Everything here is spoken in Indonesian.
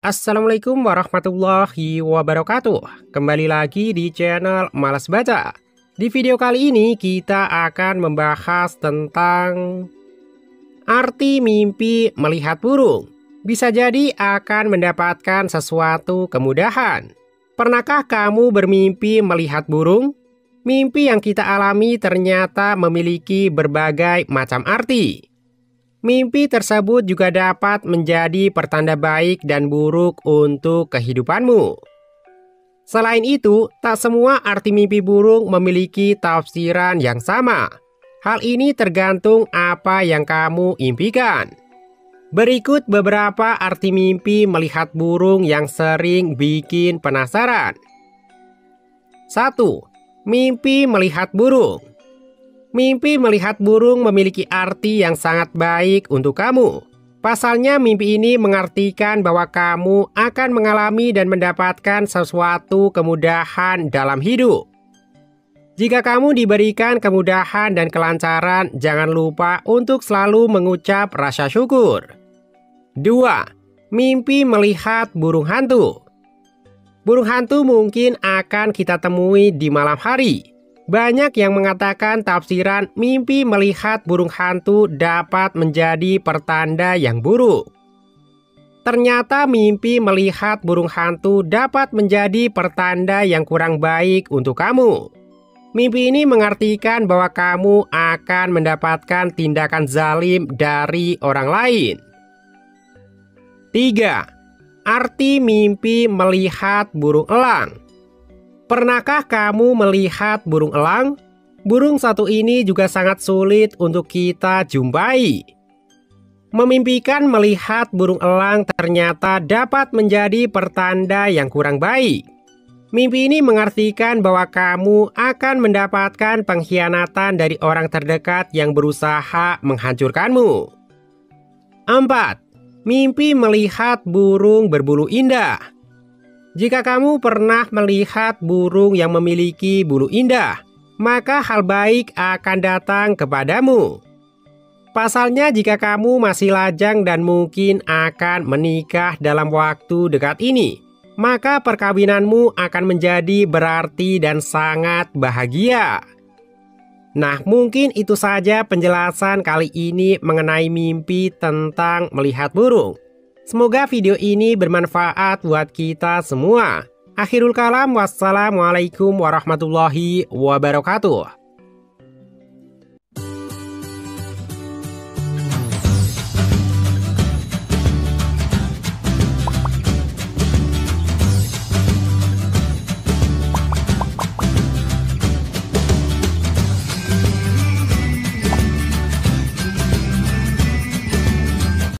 Assalamualaikum warahmatullahi wabarakatuh. Kembali lagi di channel Malas Baca. Di video kali ini kita akan membahas tentang arti mimpi melihat burung. Bisa jadi akan mendapatkan sesuatu kemudahan. Pernahkah kamu bermimpi melihat burung? Mimpi yang kita alami ternyata memiliki berbagai macam arti. Mimpi tersebut juga dapat menjadi pertanda baik dan buruk untuk kehidupanmu. Selain itu, tak semua arti mimpi burung memiliki tafsiran yang sama. Hal ini tergantung apa yang kamu impikan. Berikut beberapa arti mimpi melihat burung yang sering bikin penasaran. 1. Mimpi melihat burung. Mimpi melihat burung memiliki arti yang sangat baik untuk kamu. Pasalnya mimpi ini mengartikan bahwa kamu akan mengalami dan mendapatkan sesuatu kemudahan dalam hidup. Jika kamu diberikan kemudahan dan kelancaran, jangan lupa untuk selalu mengucap rasa syukur. 2. Mimpi melihat burung hantu. Burung hantu mungkin akan kita temui di malam hari. Banyak yang mengatakan tafsiran mimpi melihat burung hantu dapat menjadi pertanda yang buruk. Ternyata mimpi melihat burung hantu dapat menjadi pertanda yang kurang baik untuk kamu. Mimpi ini mengartikan bahwa kamu akan mendapatkan tindakan zalim dari orang lain. 3. Arti mimpi melihat burung elang. Pernahkah kamu melihat burung elang? Burung satu ini juga sangat sulit untuk kita jumpai. Memimpikan melihat burung elang ternyata dapat menjadi pertanda yang kurang baik. Mimpi ini mengartikan bahwa kamu akan mendapatkan pengkhianatan dari orang terdekat yang berusaha menghancurkanmu. 4. Mimpi melihat burung berbulu indah. Jika kamu pernah melihat burung yang memiliki bulu indah, maka hal baik akan datang kepadamu. Pasalnya jika kamu masih lajang dan mungkin akan menikah dalam waktu dekat ini, maka perkawinanmu akan menjadi berarti dan sangat bahagia. Nah, mungkin itu saja penjelasan kali ini mengenai mimpi tentang melihat burung. Semoga video ini bermanfaat buat kita semua. Akhirul kalam, wassalamualaikum warahmatullahi wabarakatuh.